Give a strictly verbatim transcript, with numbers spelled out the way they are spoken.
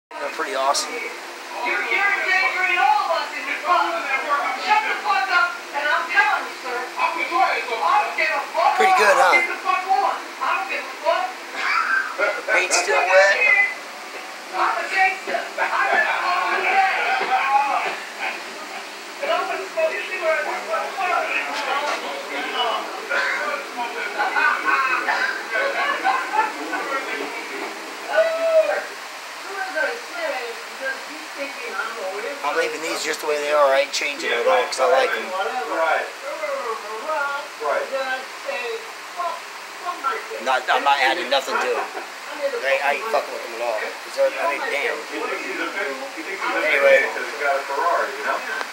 They're pretty awesome. You're, you're endangering all of us in this bus. Shut the fuck up, and I'm telling you, sir. I'm sorry, so I don't give a fuck. Pretty good, huh? Get the fuck on. I don't give a fuck. The paint's still wet. I'm a gangster. I got all the day. And I'm gonna smoke you see where this fuck was. I'm leaving these just the way they are. I ain't changing them at all because I like them. Right. Right. Not, I'm not adding nothing to them. I, I ain't fucking with them at all. 'Cause they're, I mean, damn. He thinks he's a big, he thinks he's a big Anyway. because he's got a Ferrari, you know?